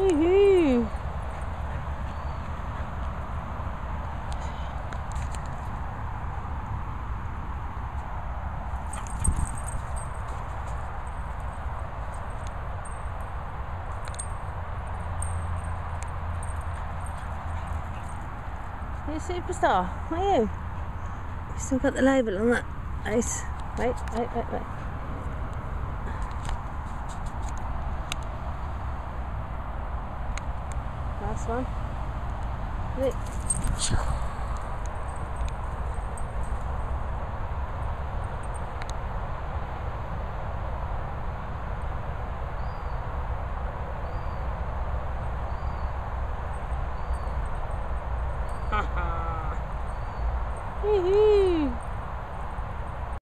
Woohoo! You're a superstar, are you? You've still got the label on that. Nice. Wait. Last one. Wait. Woohoo!